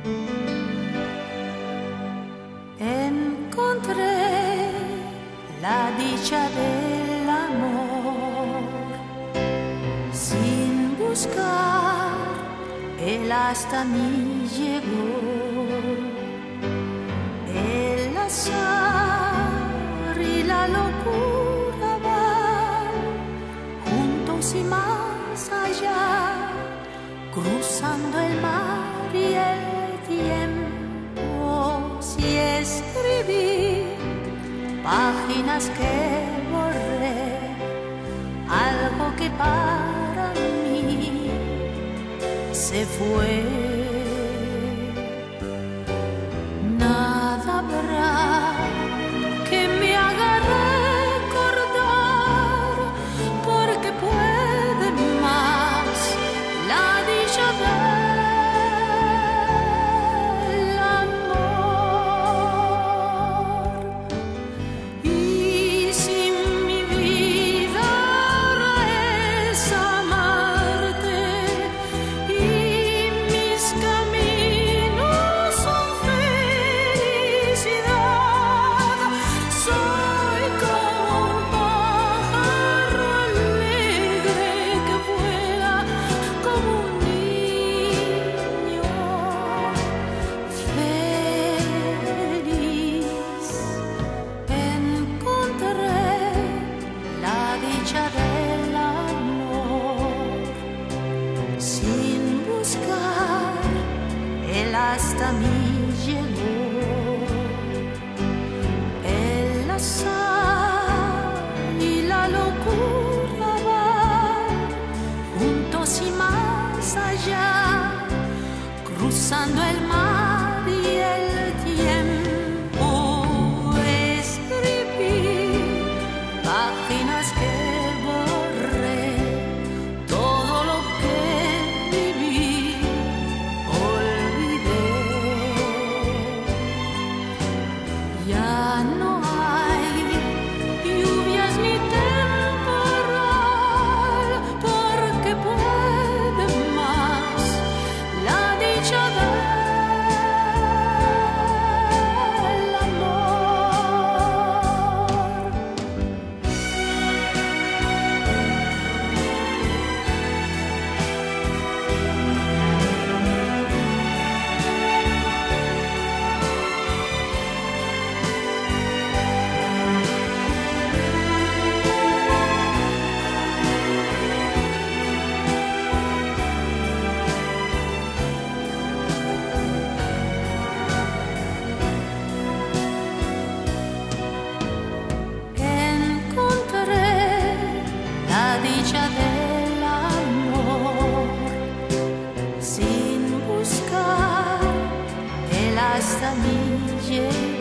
Encontré la dicha del amor sin buscar, él hasta mí llegó. El azar y la locura van juntos y más allá, cruzando el mar y el tiempo. Si escribí páginas que borré, algo que para mí se fue. Nada habrá que me haga recordar, porque puede más la dicha del amor. Y si mi vida es amarte y mis caminos son felicidad, soy como un pájaro alegre que vuela como un niño feliz. Encontré la dicha del amor sin buscar, él hasta mí llegó. El azar y la locura van juntos y más allá, cruzando el mar y el tiempo. Escribí páginas que borré, todo lo que viví olvidé. Ya no hay lluvias ni temporal, porque puede más la dicha del amor. Encontré la dicha del amor sin buscar, él hasta mí llegó.